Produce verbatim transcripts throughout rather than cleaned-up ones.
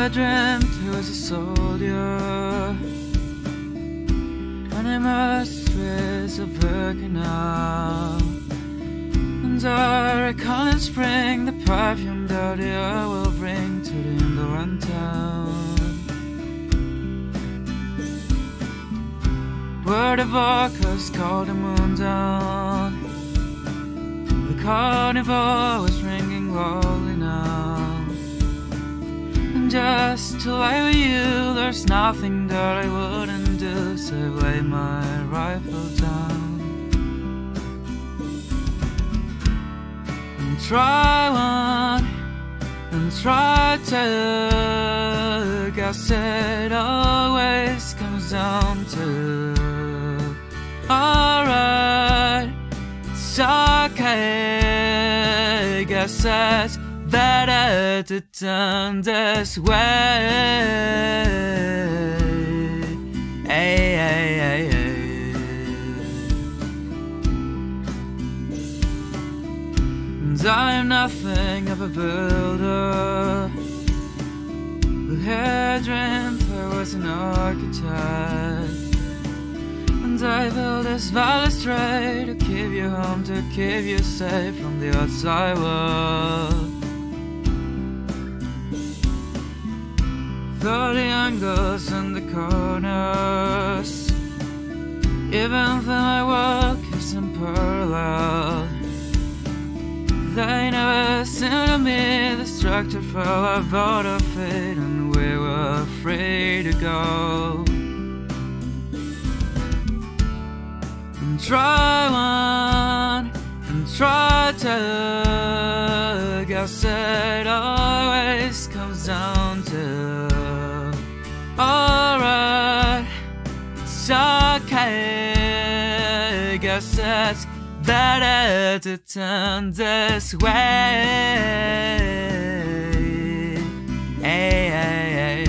I dreamt I was a soldier and I must raise a now. And I recall in spring the perfume that I will bring to the Indolent town, where the vocals call the moon down. The carnival is ringing loudly now, and just to lie with you, there's nothing that I wouldn't do save lay my rifle down and try one and try to. Guess it always comes down to alright, it's okay. Guess it's better to turn this way. Ay, ay, ay, ay. And I'm nothing of a builder, but I dreamt I was an architect. And I built this balustrade to keep you home, to keep you safe from the outside world. Through the angles and the corners, even though my work isn't parallel, they never seemed to me. The structure fell about our feet and we were free to go and try one and try to. Guess it always comes down to alright, it's okay. Guess it's better to turn this way. Ay, ay, ay, ay.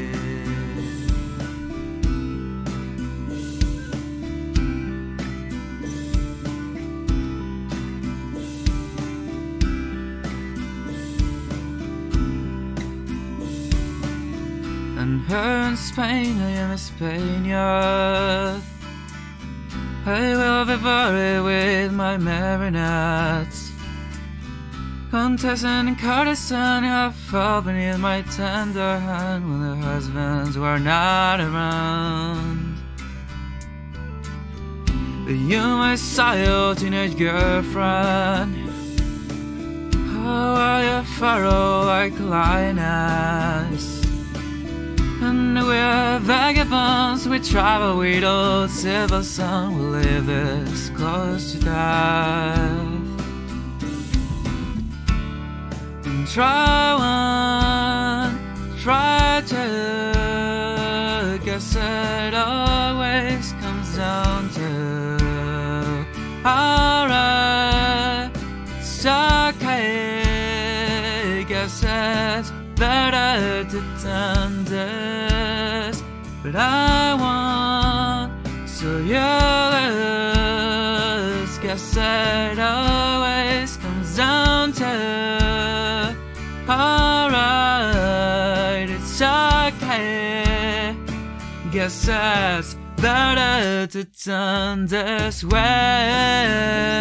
And here in Spain, I am a Spaniard. I will be buried with my marionettes. Contestant and courtesan have fell beneath my tender hand when their husbands were not around. But you, my silent teenage girlfriend, how are you furrow like a lioness? And we are vagabonds, we travel with old silver sun, we live this close to death. And try one, try two. Guess it always comes down to alright, it's okay. Guess it's better to turn this, but I want so you lose. Guess it always comes down to alright, it's okay. Guess it's better to turn this way.